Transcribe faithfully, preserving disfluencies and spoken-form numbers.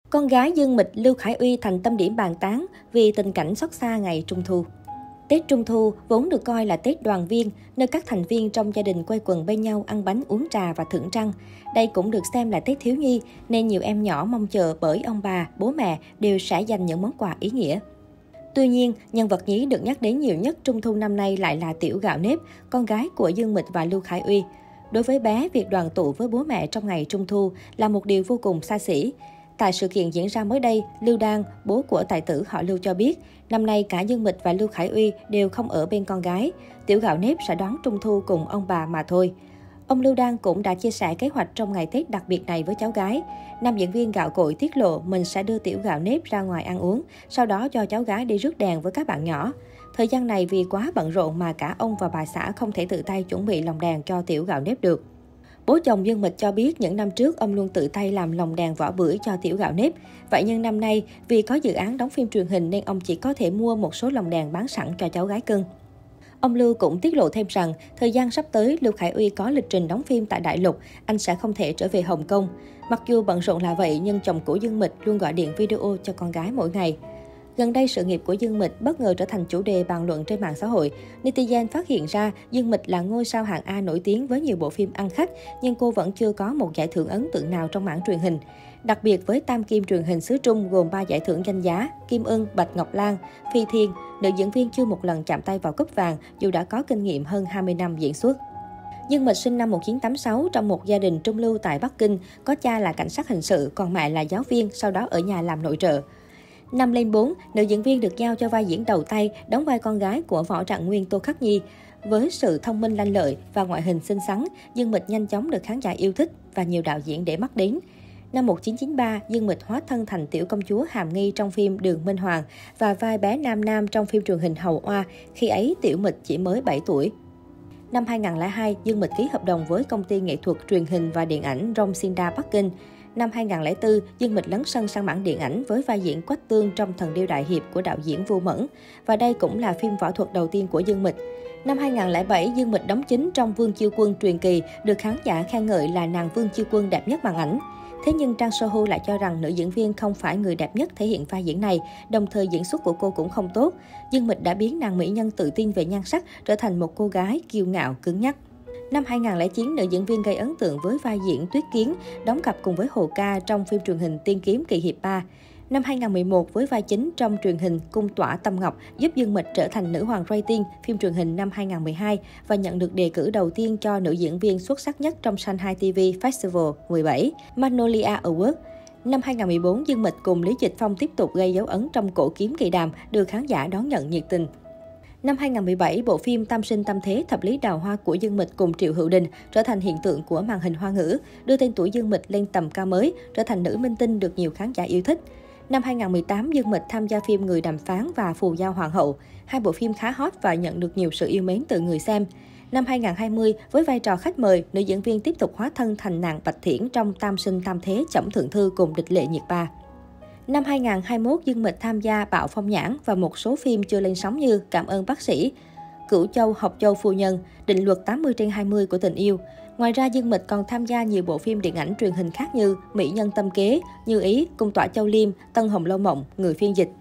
Con gái Dương Mịch, Lưu Khải Uy thành tâm điểm bàn tán vì tình cảnh xót xa ngày Trung thu. Tết Trung thu vốn được coi là Tết đoàn viên, nơi các thành viên trong gia đình quây quần bên nhau ăn bánh uống trà và thưởng trăng. Đây cũng được xem là Tết thiếu nhi, nên nhiều em nhỏ mong chờ bởi ông bà, bố mẹ đều sẽ dành những món quà ý nghĩa. Tuy nhiên, nhân vật nhí được nhắc đến nhiều nhất Trung thu năm nay lại là Tiểu Gạo Nếp, con gái của Dương Mịch và Lưu Khải Uy. Đối với bé, việc đoàn tụ với bố mẹ trong ngày Trung thu là một điều vô cùng xa xỉ. Tại sự kiện diễn ra mới đây, Lưu Đan, bố của tài tử họ Lưu cho biết, năm nay cả Dương Mịch và Lưu Khải Uy đều không ở bên con gái. Tiểu Gạo Nếp sẽ đón Trung thu cùng ông bà mà thôi. Ông Lưu Đan cũng đã chia sẻ kế hoạch trong ngày Tết đặc biệt này với cháu gái. Nam diễn viên gạo cội tiết lộ mình sẽ đưa Tiểu Gạo Nếp ra ngoài ăn uống, sau đó cho cháu gái đi rước đèn với các bạn nhỏ. Thời gian này vì quá bận rộn mà cả ông và bà xã không thể tự tay chuẩn bị lồng đèn cho Tiểu Gạo Nếp được. Bố chồng Dương Mịch cho biết những năm trước ông luôn tự tay làm lồng đèn vỏ bưởi cho Tiểu Gạo Nếp. Vậy nhưng năm nay, vì có dự án đóng phim truyền hình nên ông chỉ có thể mua một số lồng đèn bán sẵn cho cháu gái cưng. Ông Lưu cũng tiết lộ thêm rằng, thời gian sắp tới, Lưu Khải Uy có lịch trình đóng phim tại Đại Lục, anh sẽ không thể trở về Hồng Kông. Mặc dù bận rộn là vậy, nhưng chồng của Dương Mịch luôn gọi điện video cho con gái mỗi ngày. Gần đây, sự nghiệp của Dương Mịch bất ngờ trở thành chủ đề bàn luận trên mạng xã hội. Netizen phát hiện ra Dương Mịch là ngôi sao hạng A nổi tiếng với nhiều bộ phim ăn khách, nhưng cô vẫn chưa có một giải thưởng ấn tượng nào trong mảng truyền hình. Đặc biệt với tam kim truyền hình xứ Trung gồm ba giải thưởng danh giá, Kim Ưng, Bạch Ngọc Lan, Phi Thiên, nữ diễn viên chưa một lần chạm tay vào cúp vàng dù đã có kinh nghiệm hơn hai mươi năm diễn xuất. Dương Mịch sinh năm một nghìn chín trăm tám mươi sáu trong một gia đình trung lưu tại Bắc Kinh, có cha là cảnh sát hình sự, còn mẹ là giáo viên, sau đó ở nhà làm nội trợ. Năm lên bốn, nữ diễn viên được giao cho vai diễn đầu tay, đóng vai con gái của võ trạng nguyên Tô Khắc Nhi. Với sự thông minh lanh lợi và ngoại hình xinh xắn, Dương Mịch nhanh chóng được khán giả yêu thích và nhiều đạo diễn để mắt đến. Năm một nghìn chín trăm chín mươi ba, Dương Mịch hóa thân thành tiểu công chúa Hàm Nghi trong phim Đường Minh Hoàng và vai bé Nam Nam trong phim truyền hình Hầu Oa, khi ấy Tiểu Mịch chỉ mới bảy tuổi. Năm hai nghìn không trăm lẻ hai, Dương Mịch ký hợp đồng với công ty nghệ thuật truyền hình và điện ảnh Rongsinda Bắc Kinh. Năm hai nghìn không trăm lẻ bốn, Dương Mịch lấn sân sang mảng điện ảnh với vai diễn Quách Tương trong Thần Điêu Đại Hiệp của đạo diễn Vu Mẫn. Và đây cũng là phim võ thuật đầu tiên của Dương Mịch. Năm hai nghìn không trăm lẻ bảy, Dương Mịch đóng chính trong Vương Chiêu Quân truyền kỳ, được khán giả khen ngợi là nàng Vương Chiêu Quân đẹp nhất màn ảnh. Thế nhưng Trang Sohu lại cho rằng nữ diễn viên không phải người đẹp nhất thể hiện vai diễn này, đồng thời diễn xuất của cô cũng không tốt. Dương Mịch đã biến nàng mỹ nhân tự tin về nhan sắc trở thành một cô gái kiêu ngạo, cứng nhắc. Năm hai nghìn không trăm lẻ chín, nữ diễn viên gây ấn tượng với vai diễn Tuyết Kiến, đóng cặp cùng với Hồ Ca trong phim truyền hình Tiên Kiếm Kỳ Hiệp ba. Năm hai nghìn không trăm mười một, với vai chính trong truyền hình Cung Tỏa Tâm Ngọc, giúp Dương Mịch trở thành nữ hoàng rating phim truyền hình năm hai nghìn không trăm mười hai và nhận được đề cử đầu tiên cho nữ diễn viên xuất sắc nhất trong Shanghai ti vi Festival mười bảy, Magnolia Award. Năm hai nghìn không trăm mười bốn, Dương Mịch cùng Lý Dịch Phong tiếp tục gây dấu ấn trong Cổ Kiếm Kỳ Đàm, được khán giả đón nhận nhiệt tình. Năm hai nghìn không trăm mười bảy, bộ phim Tam Sinh Tam Thế Thập Lý Đào Hoa của Dương Mịch cùng Triệu Hữu Đình trở thành hiện tượng của màn hình Hoa ngữ, đưa tên tuổi Dương Mịch lên tầm cao mới, trở thành nữ minh tinh được nhiều khán giả yêu thích. Năm hai nghìn không trăm mười tám, Dương Mịch tham gia phim Người Đàm Phán và Phù Giao Hoàng Hậu. Hai bộ phim khá hot và nhận được nhiều sự yêu mến từ người xem. Năm hai nghìn không trăm hai mươi, với vai trò khách mời, nữ diễn viên tiếp tục hóa thân thành nàng Bạch Thiển trong Tam Sinh Tam Thế Chẩm Thượng Thư cùng Địch Lệ Nhiệt Ba. Năm hai nghìn không trăm hai mươi mốt, Dương Mịch tham gia Bạo Phong Nhãn và một số phim chưa lên sóng như Cảm ơn bác sĩ, Cửu Châu Học Châu Phu Nhân, Định luật tám mươi trên hai mươi của tình yêu. Ngoài ra, Dương Mịch còn tham gia nhiều bộ phim điện ảnh truyền hình khác như Mỹ Nhân Tâm Kế, Như Ý, Cung Tỏa Châu Liêm, Tân Hồng Lâu Mộng, Người phiên dịch.